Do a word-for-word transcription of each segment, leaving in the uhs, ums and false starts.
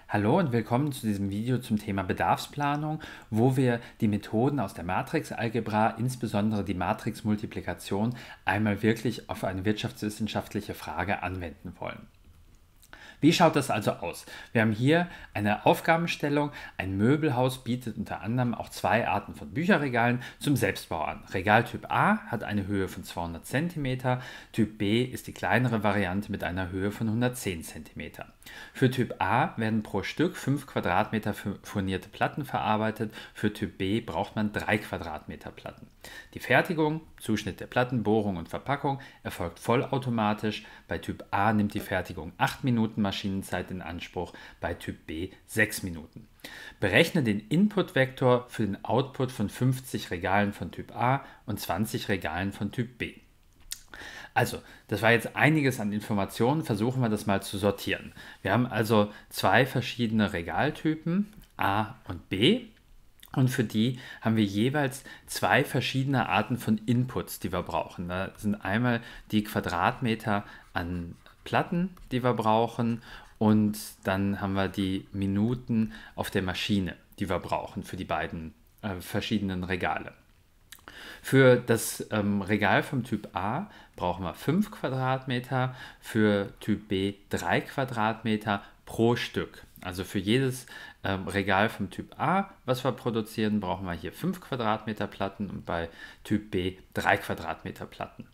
Hallo und willkommen zu diesem Video zum Thema Bedarfsplanung, wo wir die Methoden aus der Matrixalgebra, insbesondere die Matrixmultiplikation, einmal wirklich auf eine wirtschaftswissenschaftliche Frage anwenden wollen. Wie schaut das also aus? Wir haben hier eine Aufgabenstellung. Ein Möbelhaus bietet unter anderem auch zwei Arten von Bücherregalen zum Selbstbau an. Regaltyp A hat eine Höhe von zweihundert Zentimeter, Typ B ist die kleinere Variante mit einer Höhe von hundertzehn Zentimeter. Für Typ A werden pro Stück fünf Quadratmeter furnierte Platten verarbeitet, für Typ B braucht man drei Quadratmeter Platten. Die Fertigung, Zuschnitt der Platten, Bohrung und Verpackung erfolgt vollautomatisch. Bei Typ A nimmt die Fertigung acht Minuten Maschinenzeit in Anspruch, bei Typ B sechs Minuten. Berechne den Inputvektor für den Output von fünfzig Regalen von Typ A und zwanzig Regalen von Typ B. Also, das war jetzt einiges an Informationen, versuchen wir das mal zu sortieren. Wir haben also zwei verschiedene Regaltypen, A und B. Und für die haben wir jeweils zwei verschiedene Arten von Inputs, die wir brauchen. Da sind einmal die Quadratmeter an Platten, die wir brauchen, und dann haben wir die Minuten auf der Maschine, die wir brauchen für die beiden äh, verschiedenen Regale. Für das ähm, Regal vom Typ A brauchen wir fünf Quadratmeter, für Typ B drei Quadratmeter pro Stück. Also für jedes ähm, Regal vom Typ A, was wir produzieren, brauchen wir hier fünf Quadratmeter Platten und bei Typ B drei Quadratmeter Platten.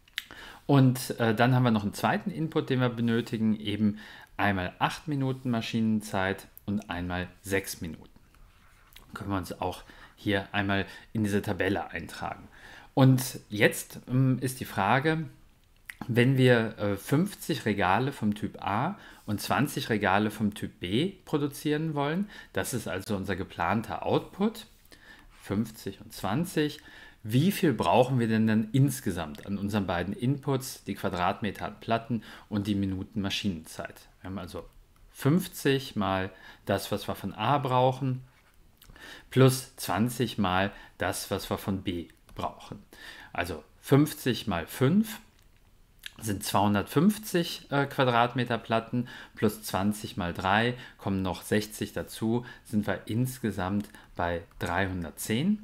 Und äh, dann haben wir noch einen zweiten Input, den wir benötigen, eben einmal acht Minuten Maschinenzeit und einmal sechs Minuten. Können wir uns auch hier einmal in diese Tabelle eintragen. Und jetzt ähm, ist die Frage, wenn wir äh, fünfzig Regale vom Typ A und zwanzig Regale vom Typ B produzieren wollen, das ist also unser geplanter Output, fünfzig und zwanzig, wie viel brauchen wir denn dann insgesamt an unseren beiden Inputs, die Quadratmeter an Platten und die Minuten Maschinenzeit? Wir haben also fünfzig mal das, was wir von A brauchen, plus zwanzig mal das, was wir von B brauchen. Also fünfzig mal fünf sind zweihundertfünfzig äh, Quadratmeter Platten, plus zwanzig mal drei kommen noch sechzig dazu, sind wir insgesamt bei dreihundertzehn.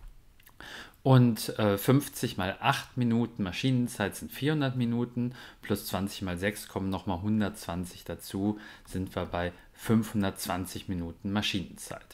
Und äh, fünfzig mal acht Minuten Maschinenzeit sind vierhundert Minuten, plus zwanzig mal sechs kommen nochmal hundertzwanzig dazu, sind wir bei fünfhundertzwanzig Minuten Maschinenzeit.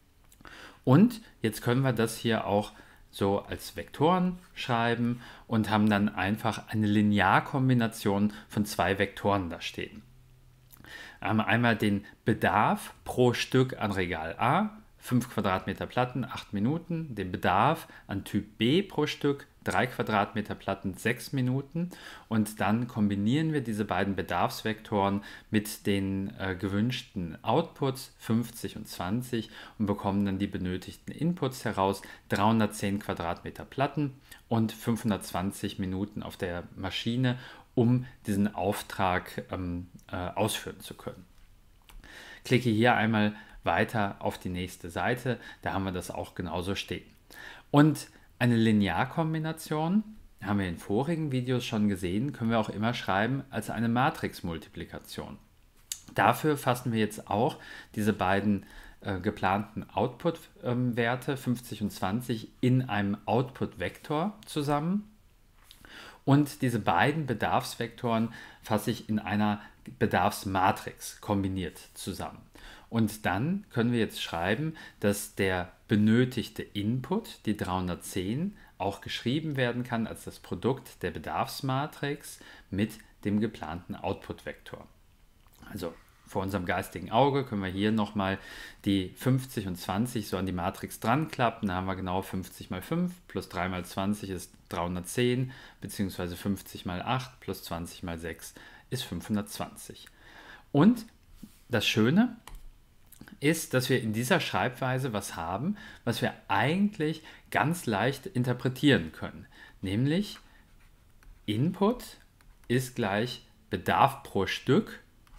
Und jetzt können wir das hier auch so als Vektoren schreiben und haben dann einfach eine Linearkombination von zwei Vektoren da stehen. Wir haben einmal den Bedarf pro Stück an Regal A, fünf Quadratmeter Platten, acht Minuten, den Bedarf an Typ B pro Stück, drei Quadratmeter Platten, sechs Minuten, und dann kombinieren wir diese beiden Bedarfsvektoren mit den äh, gewünschten Outputs fünfzig und zwanzig und bekommen dann die benötigten Inputs heraus, dreihundertzehn Quadratmeter Platten und fünfhundertzwanzig Minuten auf der Maschine, um diesen Auftrag ähm, äh, ausführen zu können. Klicke hier einmal weiter auf die nächste Seite, da haben wir das auch genauso stehen. Und eine Linearkombination, haben wir in vorigen Videos schon gesehen, können wir auch immer schreiben als eine Matrixmultiplikation. Dafür fassen wir jetzt auch diese beiden äh, geplanten Output-Werte, ähm, fünfzig und zwanzig, in einem Output-Vektor zusammen. Und diese beiden Bedarfsvektoren fasse ich in einer Bedarfsmatrix kombiniert zusammen. Und dann können wir jetzt schreiben, dass der benötigte Input, die dreihundertzehn, auch geschrieben werden kann als das Produkt der Bedarfsmatrix mit dem geplanten Output-Vektor. Also vor unserem geistigen Auge können wir hier nochmal die fünfzig und zwanzig so an die Matrix dran klappen. Da haben wir genau fünfzig mal fünf plus drei mal zwanzig ist dreihundertzehn, beziehungsweise fünfzig mal acht plus zwanzig mal sechs ist fünfhundertzwanzig. Und das Schöne ist, dass wir in dieser Schreibweise was haben, was wir eigentlich ganz leicht interpretieren können. Nämlich Input ist gleich Bedarf pro Stück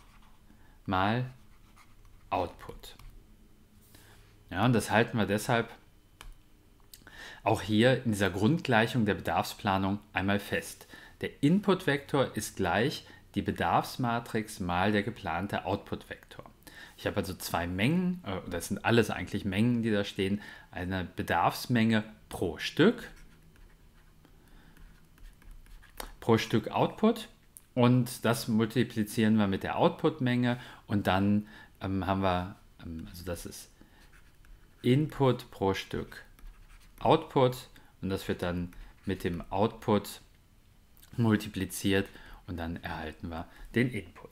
mal Output. Ja, und das halten wir deshalb auch hier in dieser Grundgleichung der Bedarfsplanung einmal fest. Der Inputvektor ist gleich die Bedarfsmatrix mal der geplante Outputvektor. Ich habe also zwei Mengen, äh, das sind alles eigentlich Mengen, die da stehen, eine Bedarfsmenge pro Stück, pro Stück Output und das multiplizieren wir mit der Output-Menge und dann ähm, haben wir, ähm, also das ist Input pro Stück Output und das wird dann mit dem Output multipliziert und dann erhalten wir den Input.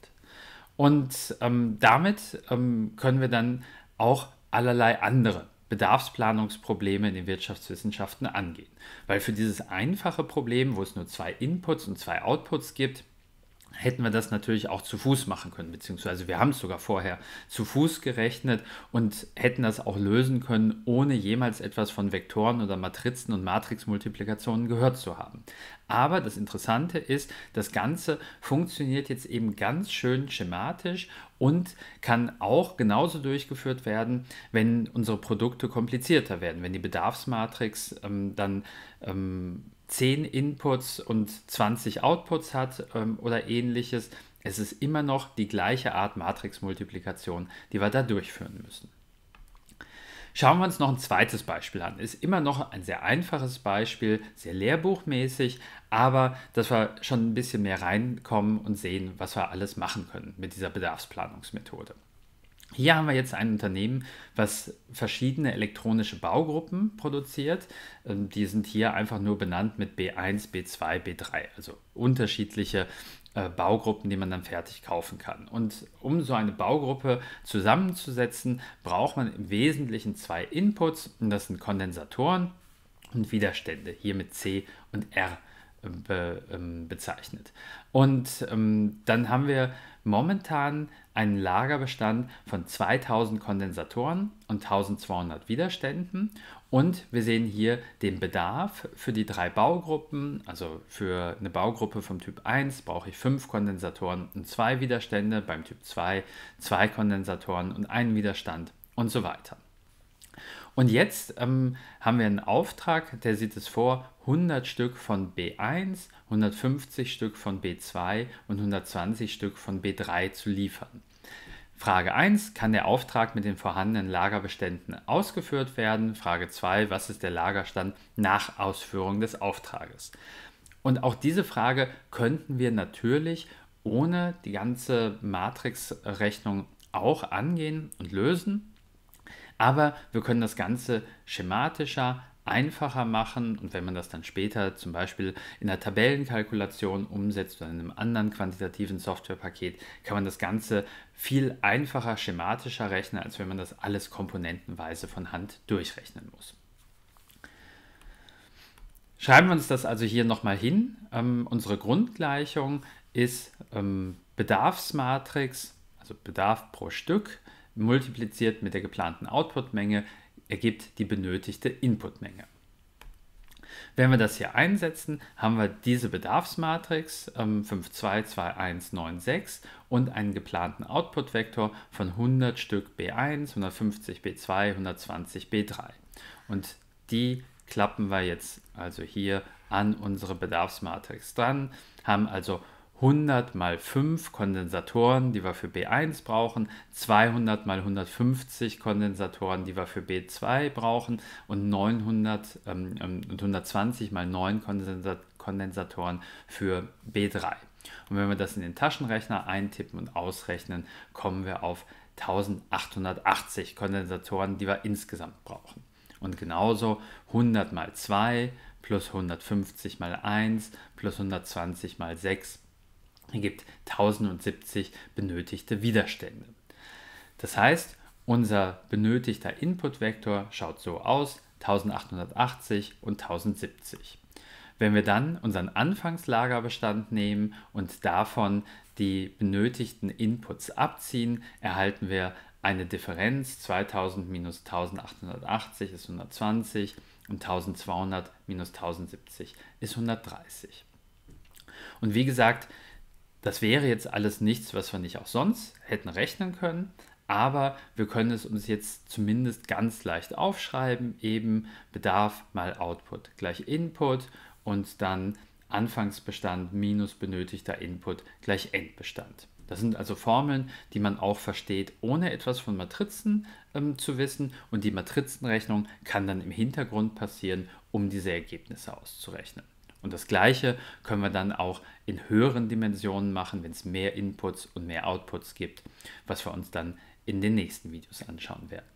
Und ähm, damit ähm, können wir dann auch allerlei andere Bedarfsplanungsprobleme in den Wirtschaftswissenschaften angehen. Weil für dieses einfache Problem, wo es nur zwei Inputs und zwei Outputs gibt, hätten wir das natürlich auch zu Fuß machen können, beziehungsweise wir haben es sogar vorher zu Fuß gerechnet und hätten das auch lösen können, ohne jemals etwas von Vektoren oder Matrizen und Matrixmultiplikationen gehört zu haben. Aber das Interessante ist, das Ganze funktioniert jetzt eben ganz schön schematisch und kann auch genauso durchgeführt werden, wenn unsere Produkte komplizierter werden, wenn die Bedarfsmatrix ähm, dann ähm, zehn Inputs und zwanzig Outputs hat ähm, oder ähnliches. Es ist immer noch die gleiche Art Matrixmultiplikation, die wir da durchführen müssen. Schauen wir uns noch ein zweites Beispiel an. Ist immer noch ein sehr einfaches Beispiel, sehr lehrbuchmäßig, aber dass wir schon ein bisschen mehr reinkommen und sehen, was wir alles machen können mit dieser Bedarfsplanungsmethode. Hier haben wir jetzt ein Unternehmen, was verschiedene elektronische Baugruppen produziert. Die sind hier einfach nur benannt mit B eins, B zwei, B drei, also unterschiedliche äh, Baugruppen, die man dann fertig kaufen kann. Und um so eine Baugruppe zusammenzusetzen, braucht man im Wesentlichen zwei Inputs, und das sind Kondensatoren und Widerstände, hier mit C und R be, ähm, bezeichnet. Und ähm, dann haben wir momentan einen Lagerbestand von zweitausend Kondensatoren und eintausendzweihundert Widerständen und wir sehen hier den Bedarf für die drei Baugruppen. Also für eine Baugruppe vom Typ eins brauche ich fünf Kondensatoren und zwei Widerstände, beim Typ zwei zwei Kondensatoren und einen Widerstand und so weiter. Und jetzt ähm, haben wir einen Auftrag, der sieht es vor, hundert Stück von B eins, hundertfünfzig Stück von B zwei und hundertzwanzig Stück von B drei zu liefern. Frage eins, kann der Auftrag mit den vorhandenen Lagerbeständen ausgeführt werden? Frage zwei, was ist der Lagerstand nach Ausführung des Auftrages? Und auch diese Frage könnten wir natürlich ohne die ganze Matrixrechnung auch angehen und lösen. Aber wir können das Ganze schematischer, einfacher machen und wenn man das dann später zum Beispiel in der Tabellenkalkulation umsetzt oder in einem anderen quantitativen Softwarepaket, kann man das Ganze viel einfacher, schematischer rechnen, als wenn man das alles komponentenweise von Hand durchrechnen muss. Schreiben wir uns das also hier nochmal hin. Ähm, unsere Grundgleichung ist ähm, Bedarfsmatrix, also Bedarf pro Stück, multipliziert mit der geplanten Outputmenge, ergibt die benötigte Inputmenge. Wenn wir das hier einsetzen, haben wir diese Bedarfsmatrix ähm, fünf zwei zwei eins neun sechs und einen geplanten Outputvektor von hundert Stück B eins, hundertfünfzig B zwei, hundertzwanzig B drei. Und die klappen wir jetzt also hier an unsere Bedarfsmatrix dran, haben also hundert mal fünf Kondensatoren, die wir für B eins brauchen, zweihundert mal hundertfünfzig Kondensatoren, die wir für B zwei brauchen und neunhundert ähm, und hundertzwanzig mal neun Kondensatoren für B drei. Und wenn wir das in den Taschenrechner eintippen und ausrechnen, kommen wir auf eintausendachthundertachtzig Kondensatoren, die wir insgesamt brauchen. Und genauso hundert mal zwei plus hundertfünfzig mal eins plus hundertzwanzig mal sechs ergibt tausendsiebzig benötigte Widerstände. Das heißt, unser benötigter Inputvektor schaut so aus, eintausendachthundertachtzig und tausendsiebzig. Wenn wir dann unseren Anfangslagerbestand nehmen und davon die benötigten Inputs abziehen, erhalten wir eine Differenz. zweitausend minus eintausendachthundertachtzig ist hundertzwanzig und eintausendzweihundert minus tausendsiebzig ist hundertdreißig. Und wie gesagt, das wäre jetzt alles nichts, was wir nicht auch sonst hätten rechnen können, aber wir können es uns jetzt zumindest ganz leicht aufschreiben, eben Bedarf mal Output gleich Input und dann Anfangsbestand minus benötigter Input gleich Endbestand. Das sind also Formeln, die man auch versteht, ohne etwas von Matrizen ähm, zu wissen. Und die Matrizenrechnung kann dann im Hintergrund passieren, um diese Ergebnisse auszurechnen. Und das Gleiche können wir dann auch in höheren Dimensionen machen, wenn es mehr Inputs und mehr Outputs gibt, was wir uns dann in den nächsten Videos anschauen werden.